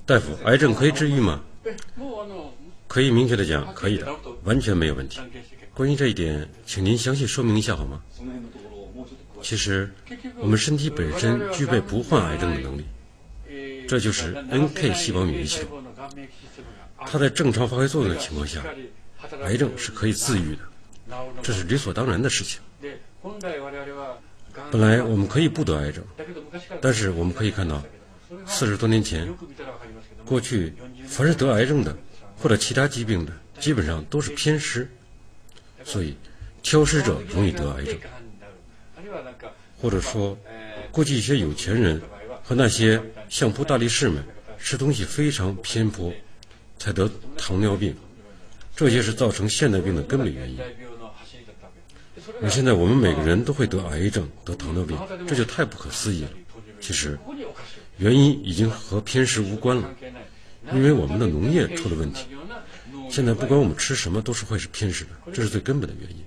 大夫，癌症可以治愈吗？可以明确的讲，可以的，完全没有问题。关于这一点，请您详细说明一下好吗？其实，我们身体本身具备不患癌症的能力，这就是 NK 细胞免疫系统。它在正常发挥作用的情况下，癌症是可以自愈的，这是理所当然的事情。本来我们可以不得癌症，但是我们可以看到，40多年前，过去凡是得癌症的或者其他疾病的，基本上都是偏食，所以挑食者容易得癌症。或者说，过去一些有钱人和那些相扑大力士们吃东西非常偏颇，才得糖尿病，这些是造成现代病的根本原因。而现在我们每个人都会得癌症、得糖尿病，这就太不可思议了。其实，原因已经和偏食无关了，因为我们的农业出了问题。现在不管我们吃什么都是会是偏食的，这是最根本的原因。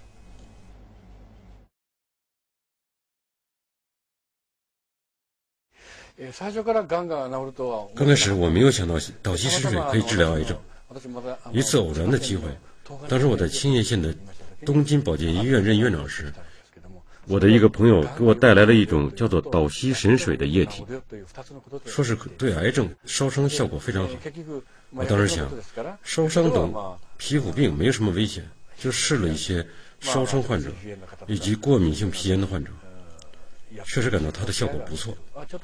刚开始我没有想到岛溪石水可以治疗癌症。一次偶然的机会，当时我在青叶县的东京保健医院任院长时，我的一个朋友给我带来了一种叫做岛溪神水的液体，说是对癌症烧伤效果非常好。我当时想，烧伤等皮肤病没有什么危险，就试了一些烧伤患者以及过敏性皮炎的患者，确实感到它的效果不错。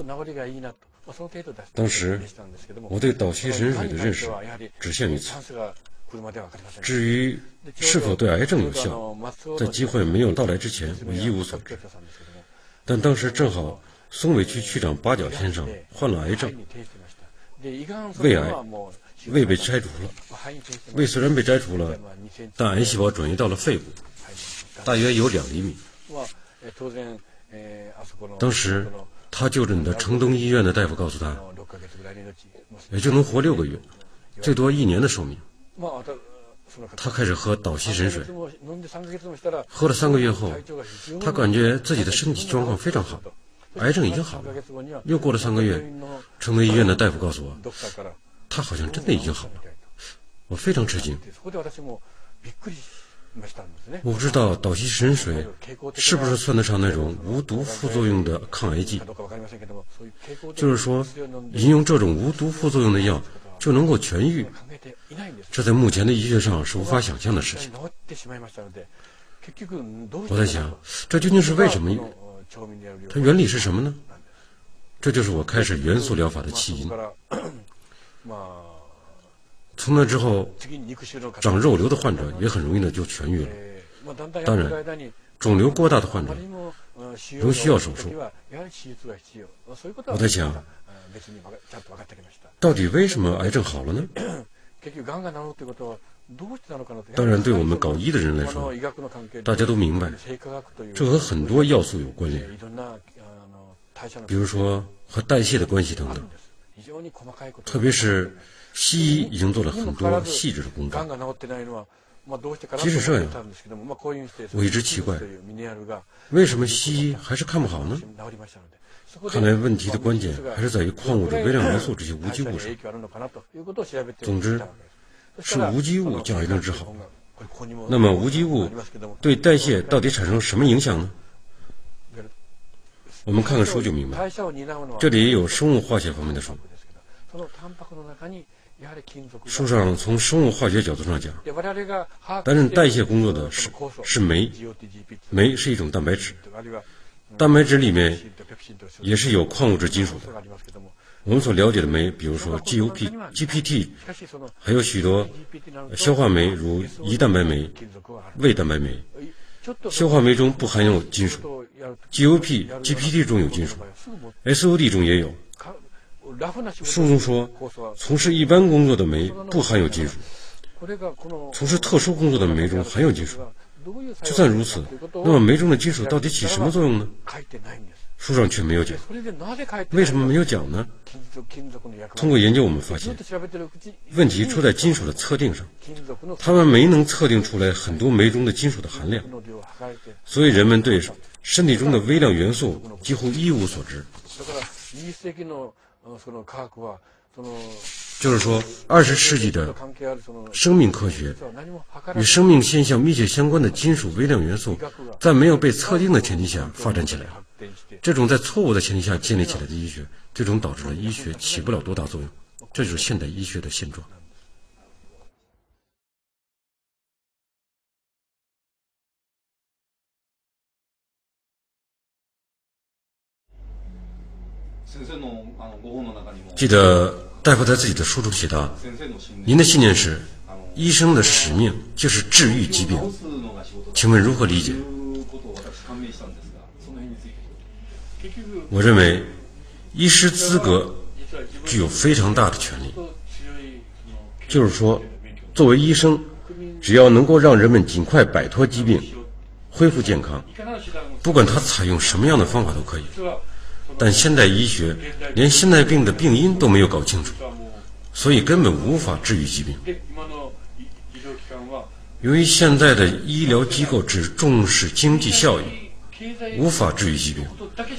当时我对岛溪神水的认识只限于此，至于是否对癌症有效，在机会没有到来之前我一无所知。但当时正好松尾区区长八角先生患了癌症，胃癌，胃被摘除了。胃虽然被摘除了，但癌细胞转移到了肺部，大约有2厘米。当时他就诊的城东医院的大夫告诉他，也就能活6个月，最多1年的寿命。他开始喝岛溪神水，喝了3个月后，他感觉自己的身体状况非常好，癌症已经好了。又过了3个月，城东医院的大夫告诉我，他好像真的已经好了。我非常吃惊，我不知道岛溪神水是不是算得上那种无毒副作用的抗癌剂，就是说饮用这种无毒副作用的药就能够痊愈，这在目前的医学上是无法想象的事情。我在想，这究竟是为什么？它原理是什么呢？这就是我开始元素疗法的起因。从那之后，长肉瘤的患者也很容易的就痊愈了。当然，肿瘤过大的患者仍需要手术。我在想，到底为什么癌症好了呢？当然，对我们搞医的人来说，大家都明白，这和很多要素有关联，比如说和代谢的关系等等。特别是西医已经做了很多细致的工作。即使这样，我一直奇怪，为什么西医还是看不好呢？看来问题的关键还是在于矿物质、微量元素这些无机物上。总之，是无机物将癌症治好。那么无机物对代谢到底产生什么影响呢？我们看看书就明白。这里也有生物化学方面的书。书上从生物化学角度上讲，担任代谢工作的是酶，酶是一种蛋白质，蛋白质里面也是有矿物质金属的。我们所了解的酶，比如说 GOP、GPT， 还有许多消化酶，如胰蛋白酶、胃蛋白酶。消化酶中不含有金属， GOP、GPT 中有金属， SOD 中也有。书中说，从事一般工作的酶不含有金属，从事特殊工作的酶中含有金属。就算如此，那么酶中的金属到底起什么作用呢？书上却没有讲。为什么没有讲呢？通过研究我们发现，问题出在金属的测定上，他们没能测定出来很多酶中的金属的含量，所以人们对身体中的微量元素几乎一无所知。 就是说，20世纪的生命科学与生命现象密切相关的金属微量元素，在没有被测定的前提下发展起来了。这种在错误的前提下建立起来的医学，最终导致了医学起不了多大作用。这就是现代医学的现状。记得大夫在自己的书中写道：“您的信念是，医生的使命就是治愈疾病。请问如何理解？”我认为，医师资格具有非常大的权利，就是说，作为医生，只要能够让人们尽快摆脱疾病，恢复健康，不管他采用什么样的方法都可以。但现代医学连现代病的病因都没有搞清楚，所以根本无法治愈疾病。由于现在的医疗机构只重视经济效益，无法治愈疾病，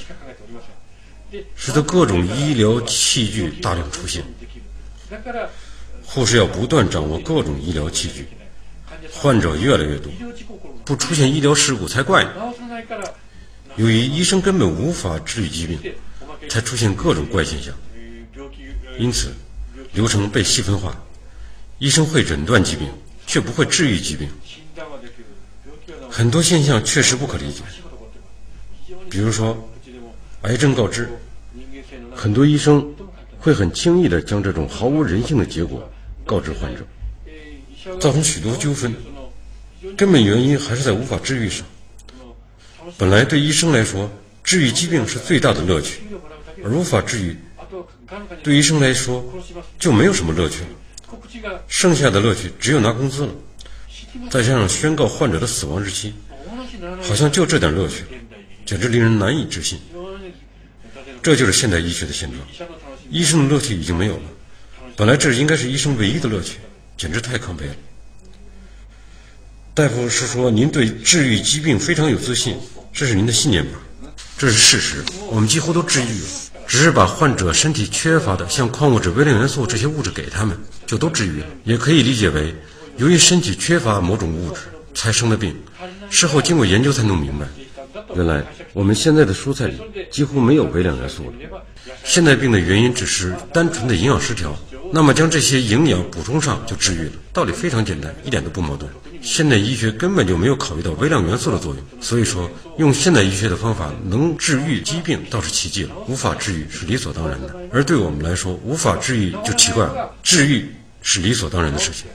使得各种医疗器具大量出现。护士要不断掌握各种医疗器具，患者越来越多，不出现医疗事故才怪呢。由于医生根本无法治愈疾病，才出现各种怪现象。因此，流程被细分化，医生会诊断疾病，却不会治愈疾病。很多现象确实不可理解。比如说，癌症告知，很多医生会很轻易地将这种毫无人性的结果告知患者，造成许多纠纷。根本原因还是在无法治愈上。本来对医生来说，治愈疾病是最大的乐趣，而无法治愈，对医生来说就没有什么乐趣了。剩下的乐趣只有拿工资了，再加上宣告患者的死亡日期，好像就这点乐趣了，简直令人难以置信。这就是现代医学的现状，医生的乐趣已经没有了。本来这应该是医生唯一的乐趣，简直太可悲了。大夫是说您对治愈疾病非常有自信，这是您的信念吧？这是事实，我们几乎都治愈了，只是把患者身体缺乏的像矿物质、微量元素这些物质给他们，就都治愈了。也可以理解为，由于身体缺乏某种物质才生的病，事后经过研究才弄明白，原来我们现在的蔬菜里几乎没有微量元素了。现代病的原因只是单纯的营养失调，那么将这些营养补充上就治愈了，道理非常简单，一点都不矛盾。现代医学根本就没有考虑到微量元素的作用，所以说用现代医学的方法能治愈疾病倒是奇迹了，无法治愈是理所当然的。而对我们来说，无法治愈就奇怪了，治愈是理所当然的事情。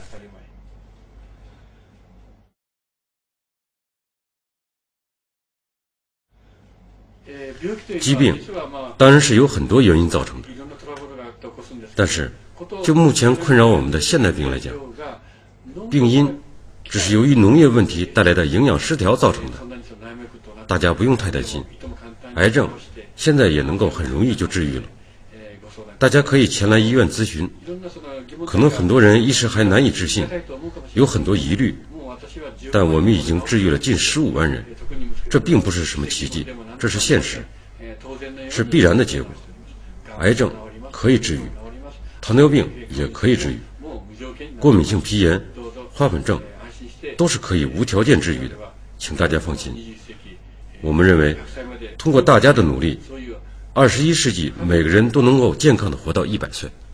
疾病当然是有很多原因造成的，但是就目前困扰我们的现代病来讲，病因只是由于农业问题带来的营养失调造成的，大家不用太担心。癌症现在也能够很容易就治愈了，大家可以前来医院咨询。可能很多人一时还难以置信，有很多疑虑，但我们已经治愈了近15万人，这并不是什么奇迹，这是现实，是必然的结果。癌症可以治愈，糖尿病也可以治愈，过敏性皮炎、花粉症都是可以无条件治愈的，请大家放心。我们认为，通过大家的努力，21世纪每个人都能够健康地活到100岁。